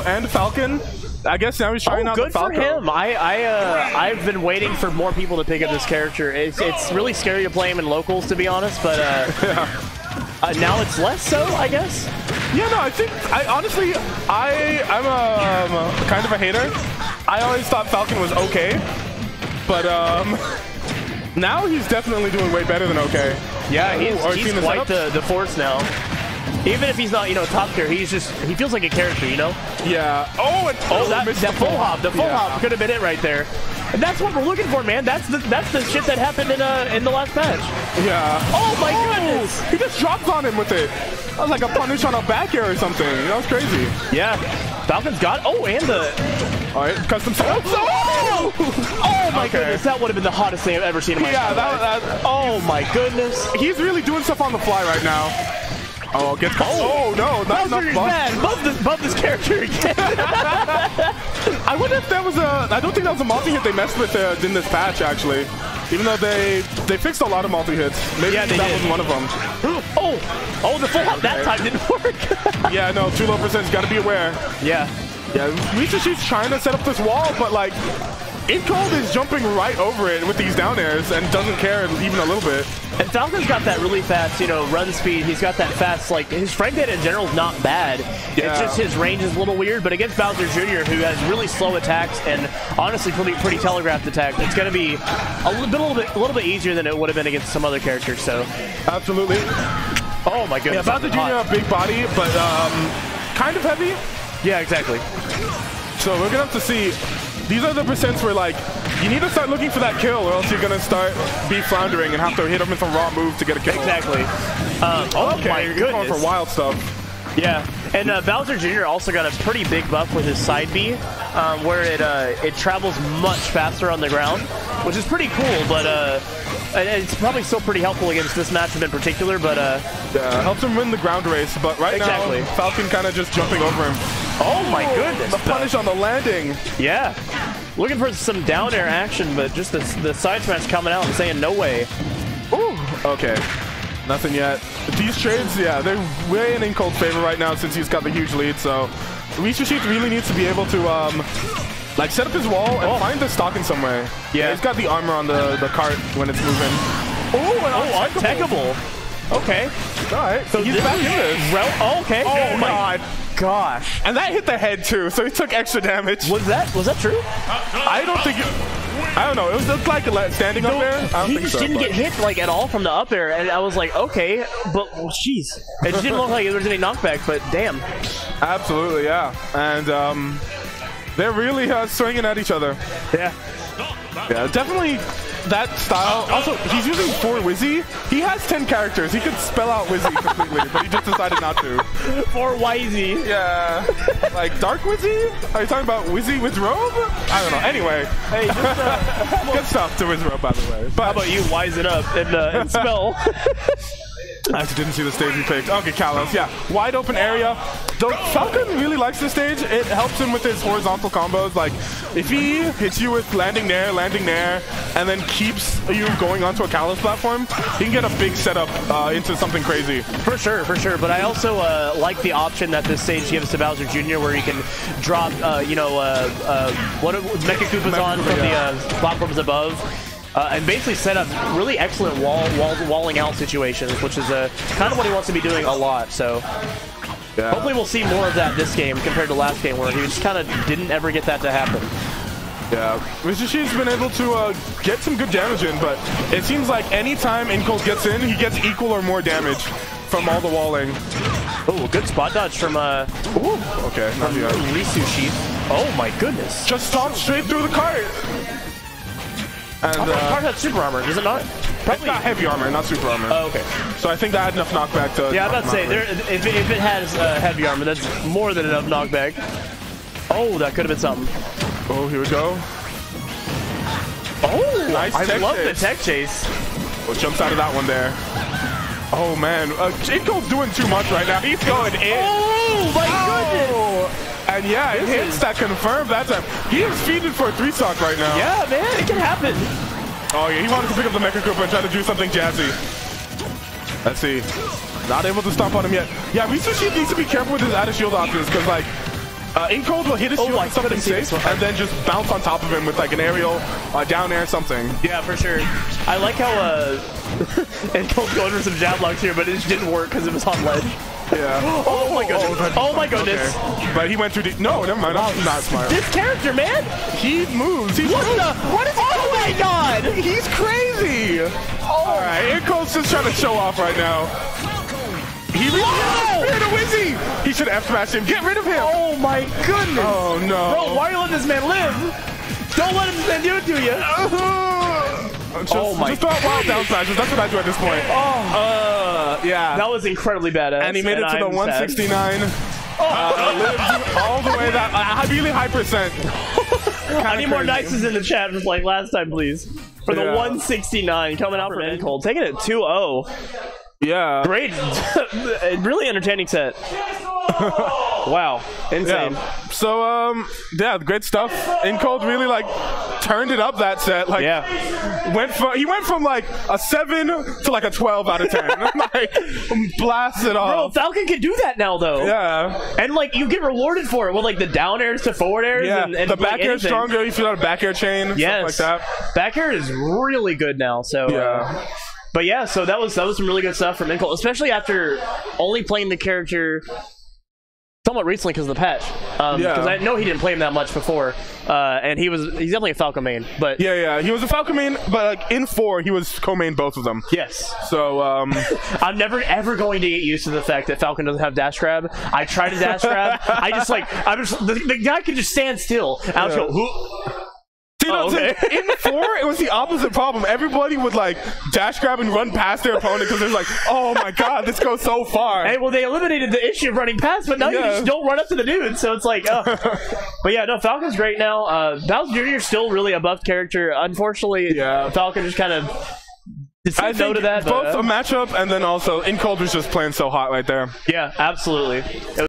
Inco and Falcon. I guess now he's trying out the Falco. Good for him. I've been waiting for more people to pick up this character. It's really scary to play him in locals, to be honest, but now it's less so, I guess. Yeah, no, I think honestly I'm a kind of a hater. I always thought Falcon was okay, but now he's definitely doing way better than okay. Yeah, he's quite the force now. Even if he's not, you know, top tier, he feels like a character, you know? Yeah. That full hop. The full hop could have been it right there. And that's what we're looking for, man. That's the shit that happened in the last match. Yeah. Oh my goodness! He just dropped on him with it. That was like a punish on a back air or something. That was crazy. Yeah. Falcon's got and the alright, custom setup. Oh my goodness, that would have been the hottest thing I've ever seen in my life. Oh my goodness. He's really doing stuff on the fly right now. Oh, gets caught. Oh no, not enough buff. Buff this character again. I wonder if that was I don't think that was a multi-hit they messed with in this patch, actually. Even though they fixed a lot of multi-hits. Maybe that wasn't one of them. Oh, the full hop that time didn't work. Yeah, no, too low percentage. Got to be aware. Yeah. Yeah, RisuSheath's trying to set up this wall, but like, inCoold is jumping right over it with these down airs and doesn't care even a little bit. And Falcon's got that really fast, you know, run speed. He's got that fast, like, his frame data in general is not bad. Yeah. It's just his range is a little weird, but against Bowser Jr., who has really slow attacks and honestly pretty telegraphed attacks, it's going to be a little bit easier than it would have been against some other characters, so. Absolutely. Oh my goodness. Yeah, Bowser Jr. a big body, but kind of heavy. Yeah, exactly. So we're going to have to see. These are the percents where, like, you need to start looking for that kill or else you're going to start be floundering and have to hit him with a raw move to get a kill. Exactly. Okay, you're going for wild stuff. Yeah, and Bowser Jr. also got a pretty big buff with his side B, where it travels much faster on the ground, which is pretty cool, but it's probably still pretty helpful against this matchup in particular, but yeah, helps him win the ground race, but right now, Falcon kind of just jumping over him. Oh my goodness. The punish on the landing. Yeah. Looking for some down air action, but just the side smash coming out and saying no way. Ooh. Okay. Nothing yet. These trades, yeah, they're way in inCoold's favor right now since he's got the huge lead, so RisuSheath really needs to be able to like set up his wall and find the stock in some way. Yeah, he's got the armor on the cart when it's moving. Oh, untechable. Okay. Alright, so he's back in this. Okay. Oh my gosh. And that hit the head too, so he took extra damage. Was that true? I don't think I don't know. It looked like standing up there. He just didn't get hit like at all from the up air, and I was like, okay, but jeez, it just didn't look like there was any knockback. But damn. Absolutely, yeah. And they're really swinging at each other. Yeah. Yeah, definitely that style. Also, he's using 4 Wizzy. He has 10 characters. He could spell out Wizzy completely, but he just decided not to. 4 Wizzy. Yeah. Like Dark Wizzy? Are you talking about Wizzy with robe? I don't know. Anyway. Hey, just, good stuff to Wiz robe, by the way. But how about you wise it up and spell? I actually didn't see the stage we picked. Okay, Kalos, yeah. Wide open area. Though Falcon really likes this stage. It helps him with his horizontal combos. Like, if he hits you with landing there, and then keeps you going onto a Kalos platform, he can get a big setup into something crazy. For sure. But I also like the option that this stage gives to Bowser Jr. where he can drop, what Mecha Koopas on from the platforms above. And basically set up really excellent walling out situations, which is kind of what he wants to be doing a lot. So hopefully we'll see more of that this game compared to last game, where he just kind of didn't ever get that to happen. Yeah, RisuSheath's been able to get some good damage in, but it seems like anytime inCoold gets in, he gets equal or more damage from all the walling. Oh, good spot dodge from okay, from RisuSheath. Oh my goodness! Just stomped straight through the cart. And the cart had super armor, does it not? Probably got heavy armor, not super armor. Oh, okay. So I think that had enough knockback to. Yeah, I'm about to say, if it has heavy armor, that's more than enough knockback. Oh, that could have been something. Oh, here we go. Oh, nice. I love the tech chase. Oh, jumps out of that one there. Oh man, inCoold's doing too much right now. He's going in. Oh my goodness! And yeah, it hits that confirmed that time. He is feeding for a 3-stock right now. Yeah, man, it can happen. Oh yeah, he wanted to pick up the Mecha Koopa and try to do something jazzy. Let's see. Not able to stomp on him yet. Yeah, RisuSheath needs to be careful with his out of shield options, because like, inCoold will hit his shield with something safe, and then just bounce on top of him with like an aerial, down air, something. Yeah, for sure. I like how inCoold's going for some jab blocks here, but it just didn't work because it was on ledge. Yeah. Oh my goodness. Oh my goodness. Okay. But he went too deep. No, never mind. I'm not smart. This character, man. He moves. He moves. What is oh my god. He's crazy. All right. inCoold's just trying to show off right now. He rid of Wizzy. He should F smash him. Get rid of him. Oh my goodness. Oh no. Bro, why are you letting this man live? Don't let this man do it to you. Just throw out wild down smashes. That's what I do at this point. Yeah. That was incredibly badass. And he made it to the 169. Lived all the way that really high percent. I need more nices in the chat just like last time, please. For the 169 coming out from inCoold. Taking it 2-0. Yeah. Great. Really entertaining set. Wow. Insane. Yeah. So, yeah, great stuff. inCoold really, like, turned it up that set. Like, he went from, like, a 7 to, like, a 12 out of 10. Like, blasted off. Bro, Falcon can do that now, though. Yeah. And, like, you get rewarded for it with, like, the down airs to forward airs. Yeah, and the back air is stronger. You feel out a back air chain. Yes. Stuff like that. Back air is really good now, so... Yeah. But yeah, so that was some really good stuff from inCoold, especially after only playing the character somewhat recently because of the patch. Because I know he didn't play him that much before, and he's definitely a Falcon main. But yeah, he was a Falcon main, but like in 4 he was co-main both of them. Yes. So I'm never ever going to get used to the fact that Falcon doesn't have dash grab. I tried to dash grab. The guy can just stand still. And I'll just go. In 4, it was the opposite problem. Everybody would like dash grab and run past their opponent because they're like, oh my god, this goes so far. Hey, well, they eliminated the issue of running past, but now you just don't run up to the dude, so it's like, But yeah, no, Falcon's great now. Bowser Jr. is still really a buffed character. Unfortunately, Falcon just kind of I think to that. Both a matchup and then also inCoold was just playing so hot right there. Yeah, absolutely.